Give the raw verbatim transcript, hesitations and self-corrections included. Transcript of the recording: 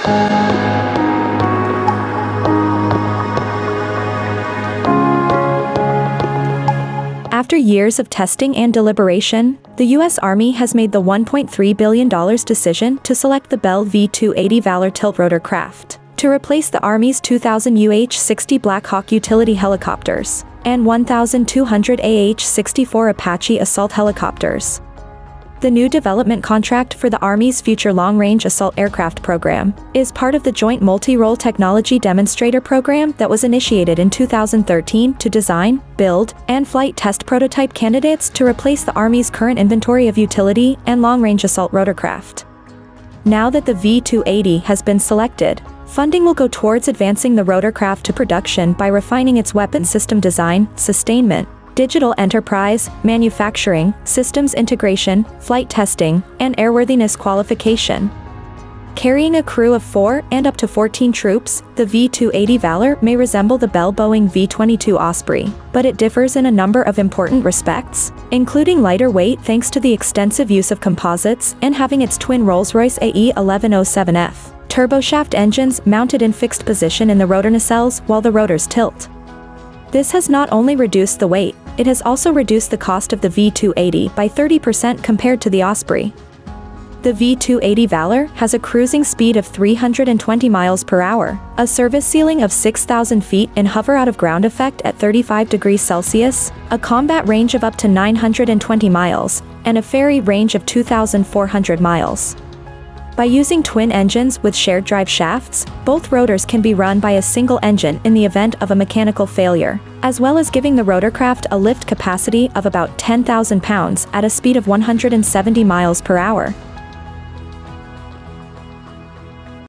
After years of testing and deliberation, the U S Army has made the one point three billion dollars decision to select the Bell V two eighty Valor tilt-rotor craft to replace the Army's two thousand U H sixty Black Hawk utility helicopters and twelve hundred A H sixty-four Apache assault helicopters. The new development contract for the Army's Future Long-Range Assault Aircraft program is part of the Joint Multi-Role Technology Demonstrator program that was initiated in two thousand thirteen to design, build, and flight test prototype candidates to replace the Army's current inventory of utility and long-range assault rotorcraft. Now that the V two eighty has been selected, funding will go towards advancing the rotorcraft to production by refining its weapon system design, sustainment, digital enterprise, manufacturing, systems integration, flight testing, and airworthiness qualification. Carrying a crew of four and up to fourteen troops, the V two eighty Valor may resemble the Bell Boeing V twenty-two Osprey, but it differs in a number of important respects, including lighter weight thanks to the extensive use of composites and having its twin Rolls-Royce A E eleven oh seven F turboshaft engines mounted in fixed position in the rotor nacelles while the rotors tilt. This has not only reduced the weight, it has also reduced the cost of the V two eighty by thirty percent compared to the Osprey. The V two eighty Valor has a cruising speed of three hundred twenty miles per hour, a service ceiling of six thousand feet and hover out of ground effect at thirty-five degrees Celsius, a combat range of up to nine hundred twenty miles, and a ferry range of two thousand four hundred miles. By using twin engines with shared drive shafts, both rotors can be run by a single engine in the event of a mechanical failure, as well as giving the rotorcraft a lift capacity of about ten thousand pounds at a speed of one hundred seventy miles per hour.